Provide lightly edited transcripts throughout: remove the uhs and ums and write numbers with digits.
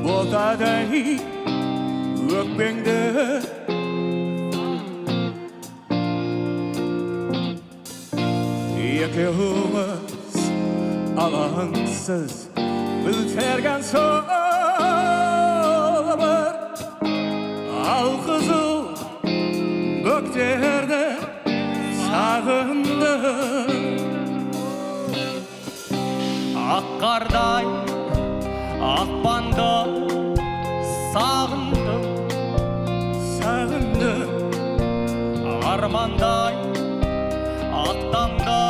ботадай өкпеңді екеуміз алаңсыз білтерген сол бір алқызыл бөктерді сағынды ақ қардай ақпанды сағындым армандай ақ таңда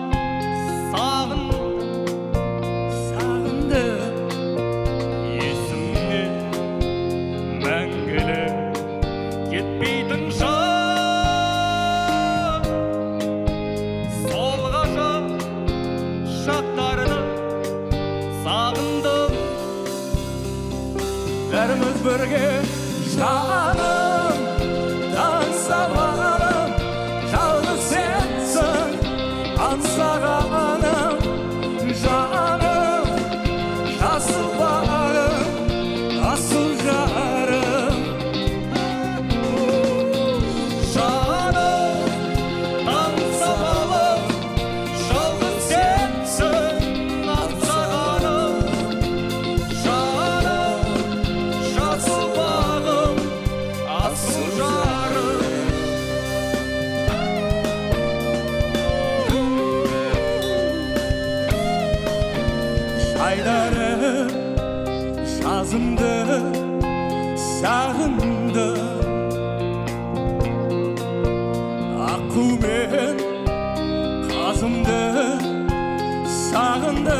сағынды есімде мәңгілік кетпейтін жан сол ғажап шақтарды сағындым бәріміз бірге жаным аңсағаным жалғыз сенсің аңсағаным жаным жасыл бағым асыл жарым жаным аңсағаным жалғыз сенсің аңсағаным жаным жасыл бағым асыл жарым шайдарым жазымды сағынды аққу мен қазымды сағынды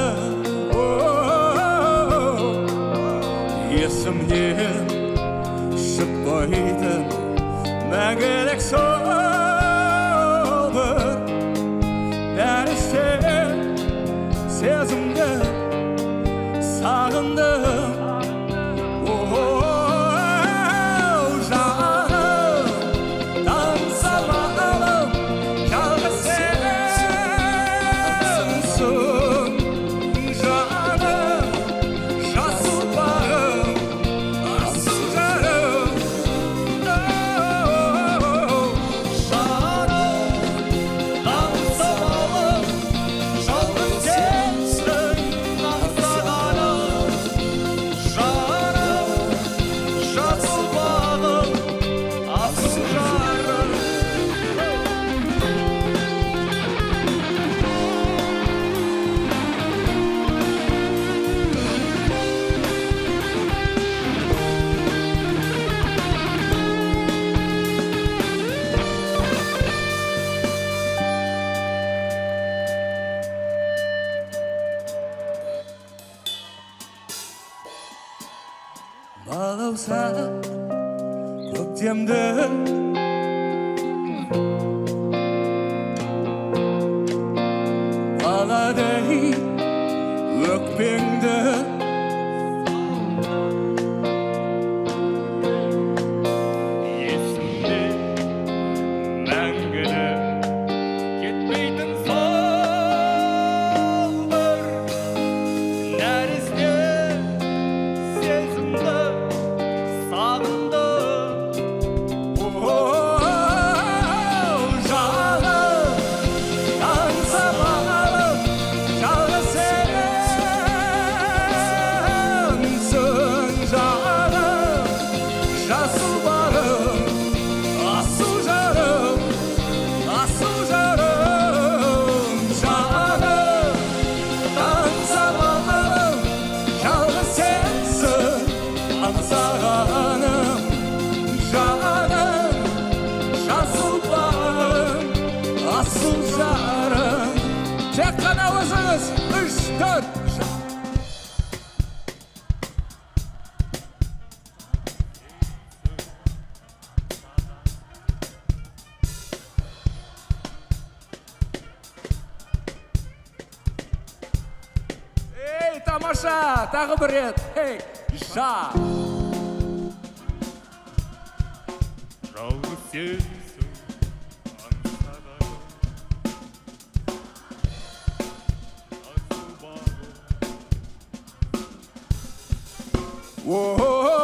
есімнен шықпайтын мәңгілік сол бір нәресте сезімді сағындым жаным аңсағаным жалғыз сенсің жаным жасыл бағым асыл жарым жаным аңсағаным жалғыз сенсің аңсағаным жаным жасыл бағым асыл жарым балауса көктемді баладай өкпеңді есімде мәңгілік кетпейтін сол бір нәресте сезімді сағындым жаным аңсағаным жалғыз сенсің жаным жасыл бағым асыл жарым жаным аңсағаным жалғыз сенсің аңсағаным жаным жасыл бағым асыл жарым тек қана өзіңіз 3-4 ей тамаша тағы бір рет ей жа жалғыз сенсің аңсағаным жасыл бағым О-о-о